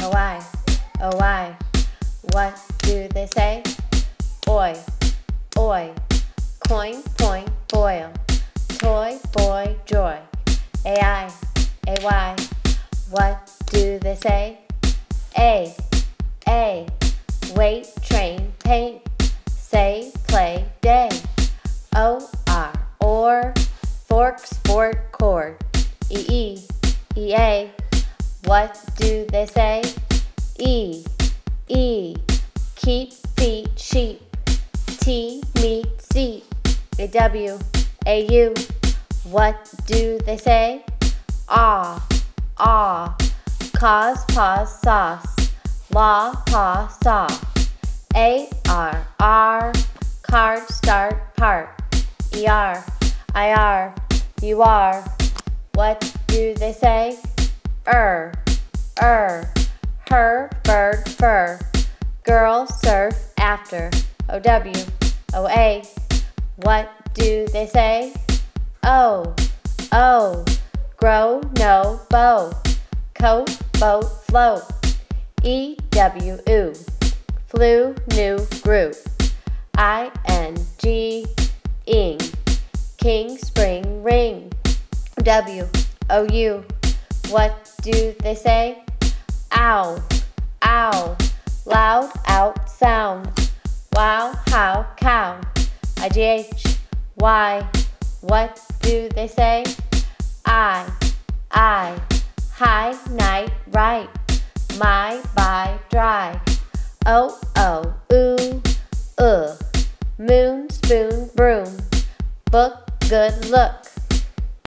Oh I, oh I, what do they say? Oi, oi, coin, point, boil, toy, boy, joy. AI, AY, what do they say? A, wait, train, paint, say, play, day. OR, or, fork, sport, cord. EE, EA, what do they say? E, keep, feet, sheep. T, meet, seat. AW, AU, what do they say? Ah, cause, pause, sauce. Law, paw, saw. AR, card, start, part. ER, IR, you are. What do they say? Her, bird, fur. Girl, surf, after. OW, OA, what do they say? O, grow, no, bow. Coat, boat, float. EW, flew, new, grew. ING, ing, king, spring, ring. WOU, what do they say? Ow, loud, out, sound. Wow, how, cow. IGH, why, what do they say? I, high, night, right. My, by, dry. Ooh, moon, spoon, broom. Book, good look.